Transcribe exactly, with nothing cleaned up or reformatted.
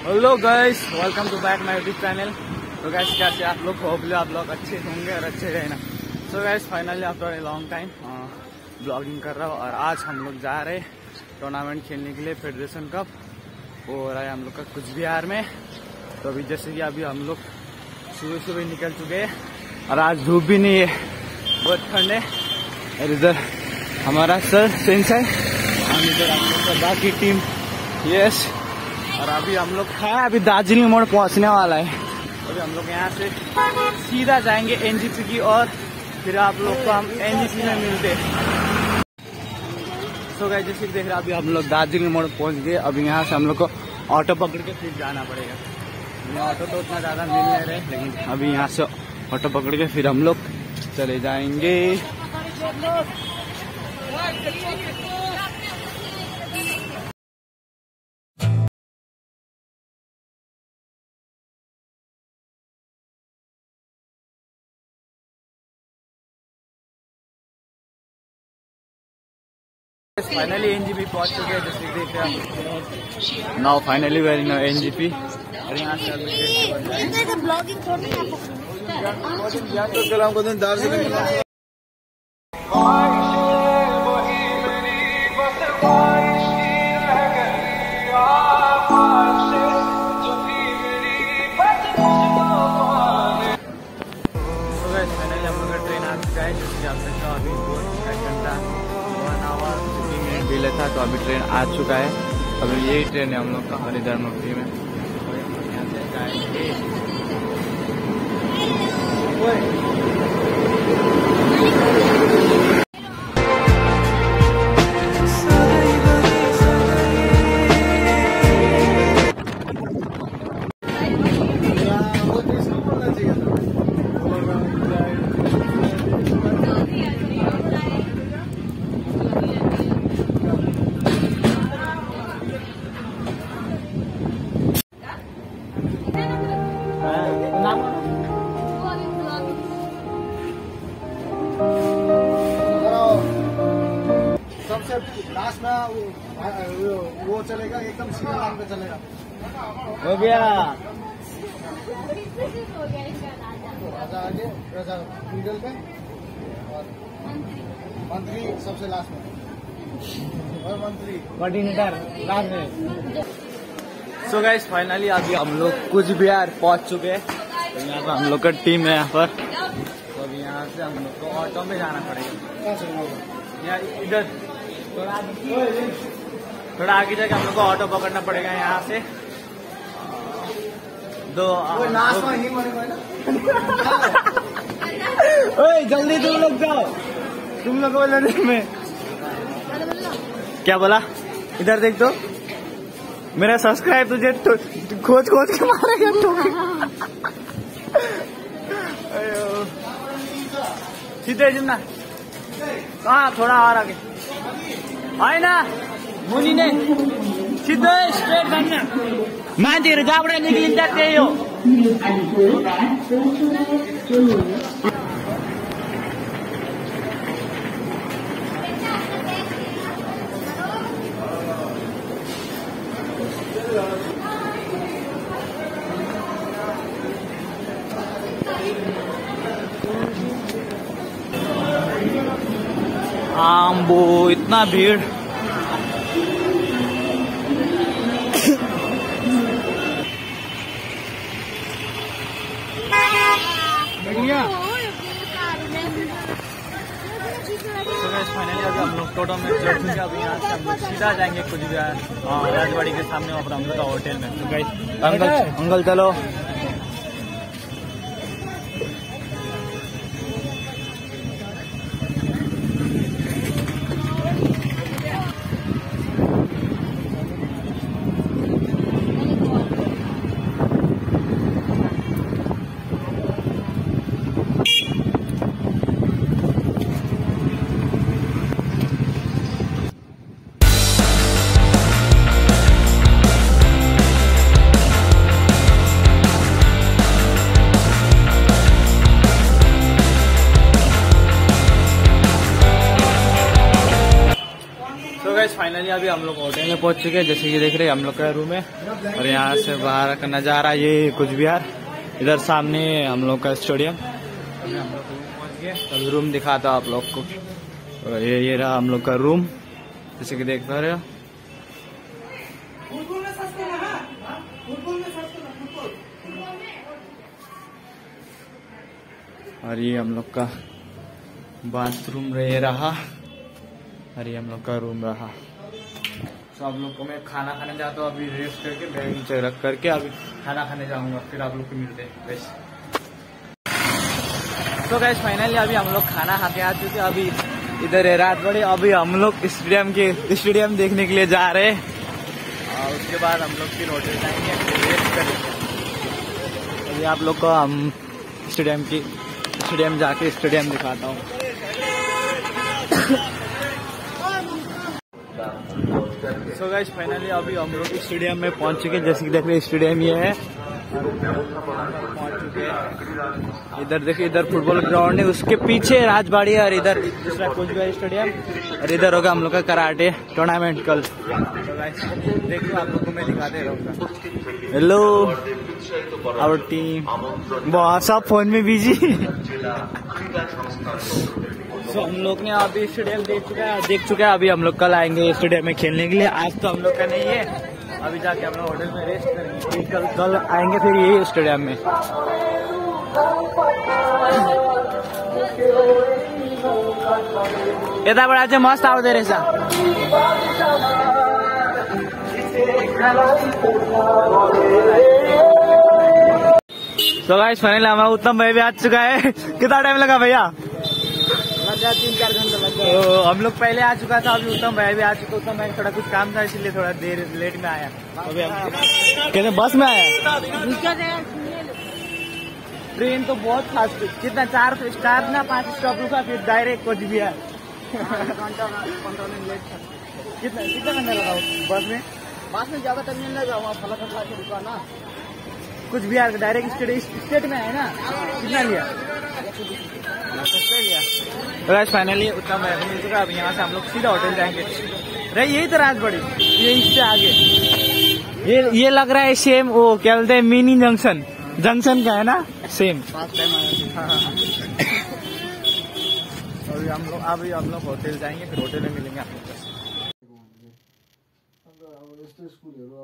Hello guys, welcome to back my YouTube channel. तो guys कैसे आप लोग, होपफुली आप लोग अच्छे होंगे और अच्छे रहना। So guys finally after a long time blogging कर रहा हूँ और आज हम लोग जा रहे टूर्नामेंट खेलने के लिए फेडरेशन कप। वो हो रहा है हम लोग का कुछ बिहार में। तो अभी जैसे कि अभी हम लोग सुबह सुबह निकल चुके हैं और आज धूप भी नहीं है, बहुत ठंड है। और इधर हमारा सर सेंस है, हम इधर हम लोग का बाकी टीम यस। और अभी हम लोग है अभी दार्जिलिंग मोड़ पहुंचने वाला है। अभी हम लोग यहाँ से सीधा जाएंगे एनजीपी की और फिर आप लोग को हम एनजीपी में मिलते हैं। सो गाइस जैसे देख रहे हैं अभी हम लोग दार्जिलिंग मोड़ पहुंच गए। अभी यहाँ से हम लोग को ऑटो पकड़ के फिर जाना पड़ेगा। ऑटो तो उतना ज़्यादा मिल नहीं रहे, लेकिन अभी यहाँ से ऑटो पकड़ के फिर हम लोग चले जाएंगे। फाइनली एनजीपी पहुंच चुके हैं, जैसे देख रहे हैं। Now finally we're in NGP. और यहाँ से ब्लॉगिंग दार्जिलिंग था। तो अभी ट्रेन आ चुका है। अभी यही ट्रेन है हम लोग का हरिद्वार मुक्ति में। यहाँ से जाएंगे। सबसे लास्ट में वो, वो चलेगा एकदम सीधा लाइन पे चलेगा। हो गया राजा आगे, राजा मिडल पे और मंत्री सबसे लास्ट में और मंत्री कोऑर्डिनेटर लास्ट में। सो गाइस फाइनली अभी हम लोग कुछ बिहार पहुंच चुके हैं। तो यहाँ पर हम लोग का टीम है यहाँ पर। तो अभी यहाँ से हम लोग को ऑटो में जाना पड़ेगा। यहाँ इधर थोड़ा आगे जाके हम लोग को ऑटो पकड़ना पड़ेगा यहाँ से। दो ओए जल्दी तुम लोग जाओ, तुम लोग को लड़ने में क्या बोला। इधर देख दो, मेरा सब्सक्राइब तुझे तो, खोज खोज के मारेगा तो। सीधे जितना हाँ थोड़ा और आगे आए ना मुनि ने सीधे स्ट्रेट करना। मान्छेहरू जहाँबाट निक्लिन्छ त्यही हो। आम्बो इतना भीड़। बढ़िया। फाइनली अभी हम लोग टोटो में चढ़ चुके। अभी यहाँ से हम लोग सीधा जाएंगे कुछ बिहार राजवाड़ी के सामने वहाँ पर हम लोग का होटल में। तो गाइस अंकल अंकल चलो। फाइनली अभी हम लोग होटल में पहुंच चुके हैं। जैसे कि देख रहे हैं हम लोग का रूम है और यहाँ से बाहर का नज़ारा ये कुछ बिहार, इधर सामने हम लोग का स्टेडियम। अभी हम लोग रूम पहुंच गए, अभी रूम दिखाता हूँ आप लोग को। और ये ये रहा हम लोग का रूम, जैसे कि देख पा रहे हो। और ये हम लोग का बाथरूम ये रहा और ये हम लोग का रूम रहा। तो आप लोग को मैं खाना खाने जाता हूँ, अभी रेस्ट करके बैग नीचे रख करके अभी खाना खाने जाऊंगा, फिर आप लोग को मिलते हैं बस। तो गाइस फाइनली अभी हम लोग खाना खा के आ चुके हैं। अभी इधर है रात बड़ी, अभी हम लोग स्टेडियम के स्टेडियम देखने के लिए जा रहे हैं और उसके बाद हम लोग फिर होटल जाएंगे, रेस्ट करेंगे। अभी आप लोग को हम स्टेडियम की स्टेडियम जाके स्टेडियम दिखाता हूँ। सो गाइस फाइनली अभी हम लोग स्टेडियम में पहुंच चुके हैं। जैसे कि देख रहे स्टेडियम ये है, पहुंच चुके हैं। इधर देखिए, इधर फुटबॉल ग्राउंड है, उसके पीछे राजबाड़ी है और इधर दूसरा कोचबिहार स्टेडियम और इधर होगा हम लोग का कराटे टूर्नामेंट कल। तो गाइस देखो आप लोग को मैं दिखाते रहूँगा। हेलो आवर टीम, बहुत सब फोन में बिजी। तो हम लोग ने अभी स्टेडियम देख चुका है देख चुका है अभी हम लोग कल आएंगे स्टेडियम में खेलने के लिए। आज तो हम लोग का नहीं है, अभी जाके हम लोग होटल में रेस्ट करेंगे, कल कल आएंगे फिर यही स्टेडियम में। इतना बड़ा जो मस्त आओ दे रहे सा। तो गाइस फाइनली हमारा उत्तम भाई भी आ चुका है। कितना टाइम लगा भैया? तीन चार घंटे लग गए। तो हम लोग पहले आ चुका था, अभी उत्तम भाई भी आ चुका। उत्तम भाई थोड़ा कुछ काम था इसलिए थोड़ा देर लेट में आया। अभी हम कहते बस में आया। ट्रेन तो बहुत फास्ट, कितना चार स्टार ना पांच स्टॉप रुका फिर डायरेक्ट कोचबिहार। कितना कितना घंटा लगा बस में? बस में ज्यादा टाइम नहीं लगा, वहाँ फला फला के रुका ना। कुछ बिहार डायरेक्ट स्टेट स्टेट में है ना, कितना लिया? तो गाइस फाइनली उत्तम भाई मिल चुका। अब यहाँ से हम लोग सीधा होटल जाएंगे। रही यही तो राजबाड़ी, ये इससे आगे ये ये लग रहा है सेम वो क्या बोलते हैं मिनी जंक्शन जंक्शन का है ना, सेम। अभी हम लोग अभी हम लोग होटल जाएंगे, फिर होटल में मिलेंगे आप लोग।